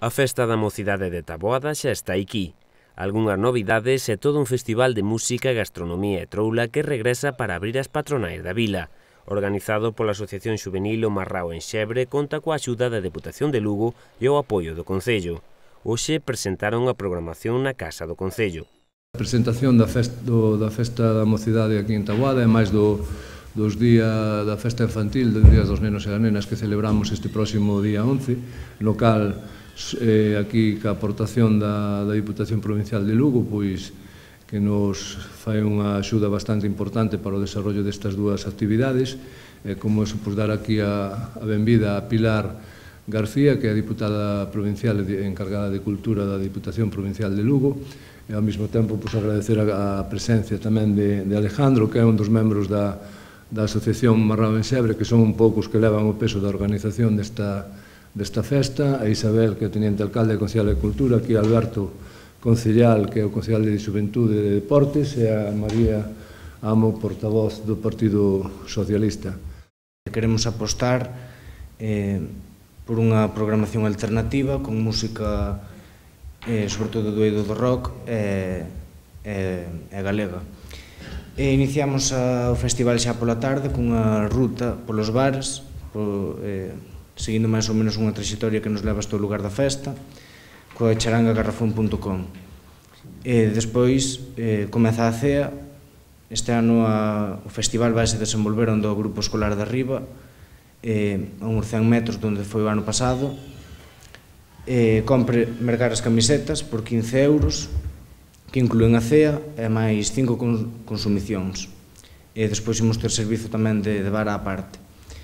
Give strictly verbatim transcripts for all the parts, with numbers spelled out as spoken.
A Festa da Mocidade de Taboada xa está aquí. Algunhas novidades e todo un festival de música, gastronomía e troula que regresa para abrir as patronais da vila. Organizado pola Asociación Xuvenil O Marrao en Xebre, conta coa axuda da Deputación de Lugo e o apoio do Concello. Hoxe presentaron a programación na Casa do Concello. A presentación da festa, do, da festa da Mocidade aquí en Taboada é máis do, dos días da festa infantil, dos días dos nenos e das nenas que celebramos este próximo día once, no cal eh, aquí ca aportación da, da Diputación Provincial de Lugo, pois que nos fai unha axuda bastante importante para o desarrollo destas dúas actividades, eh, como eso, pois, dar aquí a, a benvida a Pilar García, que é a diputada provincial encargada de Cultura da Diputación Provincial de Lugo, e ao mesmo tempo pois, agradecer a, a presencia tamén de, de Alejandro, que é un dos membros da, da Asociación Marrao en Xebre, que son un poucos que levan o peso da organización desta, desta festa, a Isabel, que é o teniente alcalde e concejal de Cultura, aquí Alberto Concellal, que é o concejal de Xuventude e de Deportes, e a María Amo, portavoz do Partido Socialista. Queremos apostar eh, por unha programación alternativa con música, eh, sobre todo do eido do rock e, e, e galega. E iniciamos a, o festival xa pola tarde cunha ruta polos bares, po, eh, seguindo máis ou menos unha traxectoria que nos leva hasta o lugar da festa, coa charanga garrafón punto com. E despois eh, comeza a cea. Este ano a, o festival vai se desenvolver onde o Grupo Escolar de Arriba, eh, a uns cen metros donde foi o ano pasado. Eh, compre mercar as camisetas por quince euros, que inclúen a cea e máis cinco consumicións. E despois imos ter servizo tamén de, de bar á parte.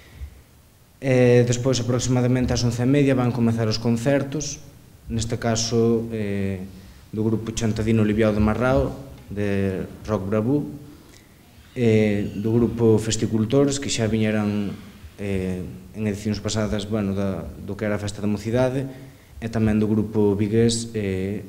E despois, aproximadamente ás once e media, van comezar os concertos, neste caso eh, do grupo Chantadino Libiao de Marrao, de Rock Bravú, eh, do grupo Festicultores, que xa viñeran eh, en edicións pasadas, bueno, da, do que era a Festa da Mocidade, e tamén do grupo vigués, eh,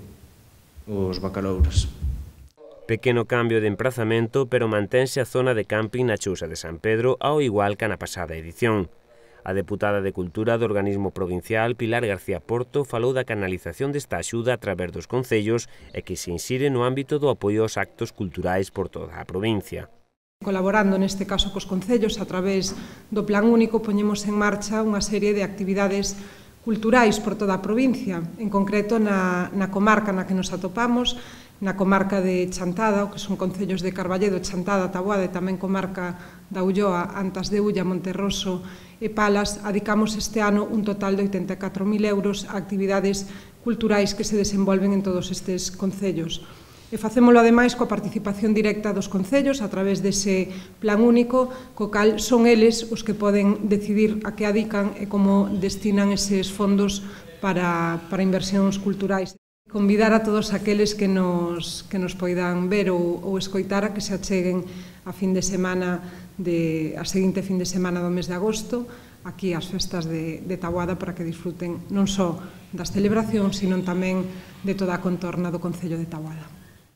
os Bacalouras. Pequeno cambio de emprazamento, pero mantense a zona de camping na Chousa de San Pedro ao igual que na pasada edición. A deputada de Cultura do organismo provincial, Pilar García Porto, falou da canalización desta axuda a través dos concellos e que se insire no ámbito do apoio aos actos culturais por toda a provincia. Colaborando neste caso cos concellos a través do Plan Único, poñemos en marcha unha serie de actividades culturais por toda a provincia, en concreto na, na comarca na que nos atopamos, na comarca de Chantada, que son concellos de Carballedo, Chantada, Taboada e tamén comarca da Ulloa, Antas de Ulla, Monterroso e Palas, adicamos este ano un total de oitenta e catro mil euros a actividades culturais que se desenvolven en todos estes concellos. E facémolo ademais coa participación directa dos concellos a través dese plan único, co cal son eles os que poden decidir a que adican e como destinan eses fondos para, para inversións culturais. Convidar a todos aqueles que nos, que nos poidan ver ou, ou escoitar a que se acheguen a fin de semana, de, a seguinte fin de semana do mes de agosto, aquí ás festas de, de Taboada, para que disfruten non só das celebracións, sino tamén de toda a contorna do Concello de Taboada.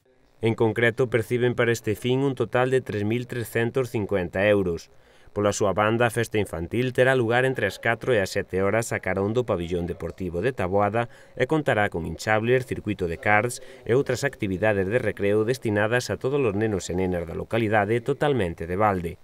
En concreto, perciben para este fin un total de tres mil trescentos cincuenta euros. Pola súa banda, a festa infantil terá lugar entre as catro e as sete horas a carón do pabillón deportivo de Taboada e contará con hinchables, circuito de karts e outras actividades de recreo destinadas a todos os nenos e nenas da localidade totalmente de balde.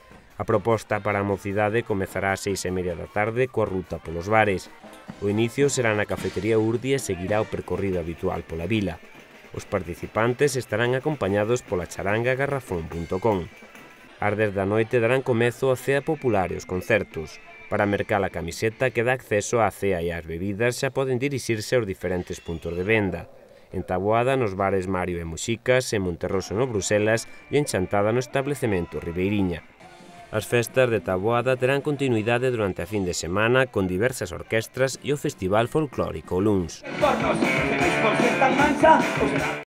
A proposta para a mocidade comezará ás seis e media da tarde coa ruta polos bares. O inicio será na cafetería Urdi e seguirá o percorrido habitual pola vila. Os participantes estarán acompañados pola charanga garrafón punto com. Ás dez da noite darán comezo a cea popular e os concertos. Para mercar a camiseta que dá acceso á cea e ás bebidas xa poden dirixirse aos diferentes puntos de venda. En Taboada nos bares Mario e Muxicas, en Monterroso no Bruselas e en Chantada no establecemento Ribeiriña. As festas de Taboada terán continuidade durante a fin de semana con diversas orquestras e o Festival Folclórico Luns.